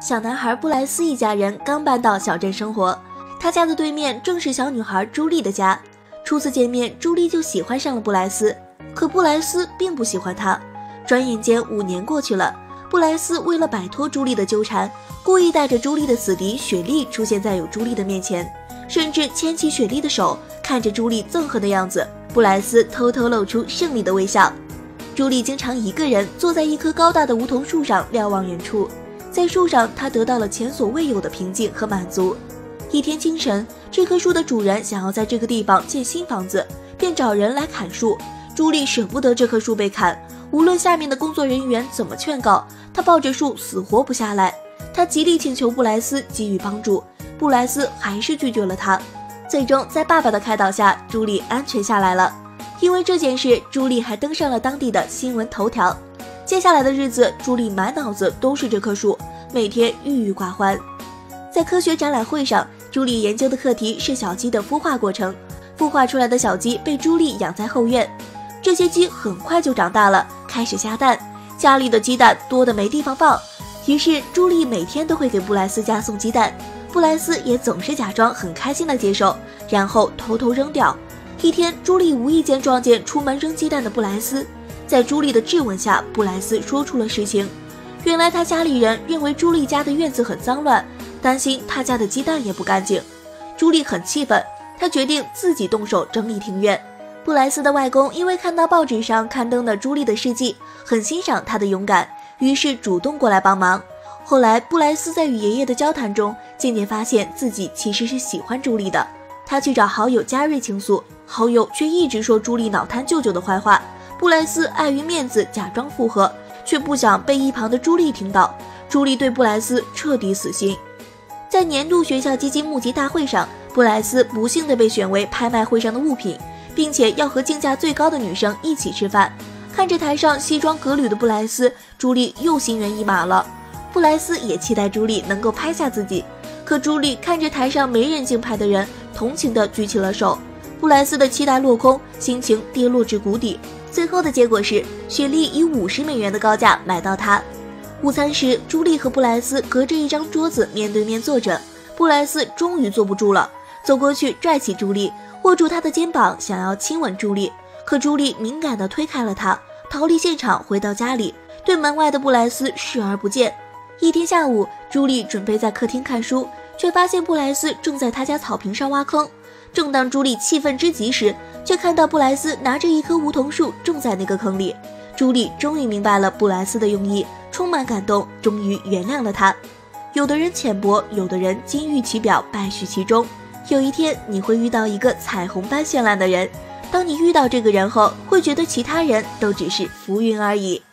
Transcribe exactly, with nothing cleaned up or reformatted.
小男孩布莱斯一家人刚搬到小镇生活，他家的对面正是小女孩朱莉的家。初次见面，朱莉就喜欢上了布莱斯，可布莱斯并不喜欢她。转眼间五年过去了，布莱斯为了摆脱朱莉的纠缠，故意带着朱莉的死敌雪莉出现在有朱莉的面前，甚至牵起雪莉的手，看着朱莉憎恨的样子，布莱斯偷偷露出胜利的微笑。朱莉经常一个人坐在一棵高大的梧桐树上瞭望远处，在树上她得到了前所未有的平静和满足。一天清晨，这棵树的主人想要在这个地方建新房子，便找人来砍树。朱莉舍不得这棵树被砍，无论下面的工作人员怎么劝告，她抱着树死活不下来。她极力请求布莱斯给予帮助，布莱斯还是拒绝了她。最终在爸爸的开导下，朱莉安全下来了。因为这件事，朱莉还登上了当地的新闻头条。接下来的日子，朱莉满脑子都是这棵树，每天郁郁寡欢。在科学展览会上，朱莉研究的课题是小鸡的孵化过程。孵化出来的小鸡被朱莉养在后院，这些鸡很快就长大了，开始下蛋，家里的鸡蛋多得没地方放。于是朱莉每天都会给布莱斯家送鸡蛋，布莱斯也总是假装很开心的接受，然后偷偷扔掉。一天，朱莉无意间撞见出门扔鸡蛋的布莱斯，在朱莉的质问下，布莱斯说出了实情。原来他家里人认为朱莉家的院子很脏乱，担心他家的鸡蛋也不干净。朱莉很气愤，她决定自己动手整理庭院。布莱斯的外公因为看到报纸上刊登的朱莉的事迹，很欣赏她的勇敢，于是主动过来帮忙。后来布莱斯在与爷爷的交谈中，渐渐发现自己其实是喜欢朱莉的。他去找好友加瑞倾诉，好友却一直说朱莉脑瘫舅舅的坏话。布莱斯碍于面子假装附和，却不想被一旁的朱莉听到。朱莉对布莱斯彻底死心。在年度学校基金募集大会上，布莱斯不幸地被选为拍卖会上的物品，并且要和竞价最高的女生一起吃饭。看着台上西装革履的布莱斯，朱莉又心猿意马了。布莱斯也期待朱莉能够拍下自己，可朱莉看着台上没人竞拍的人，同情地举起了手。布莱斯的期待落空，心情跌落至谷底。最后的结果是，雪莉以五十美元的高价买到他。午餐时，朱莉和布莱斯隔着一张桌子面对面坐着。布莱斯终于坐不住了，走过去拽起朱莉，握住她的肩膀，想要亲吻朱莉。可朱莉敏感地推开了他，逃离现场，回到家里，对门外的布莱斯视而不见。一天下午，朱莉准备在客厅看书，却发现布莱斯正在她家草坪上挖坑。正当朱莉气愤之极时，却看到布莱斯拿着一棵梧桐树种在那个坑里。朱莉终于明白了布莱斯的用意，充满感动，终于原谅了他。有的人浅薄，有的人金玉其表，败絮其中。有一天你会遇到一个彩虹般绚烂的人，当你遇到这个人后，会觉得其他人都只是浮云而已。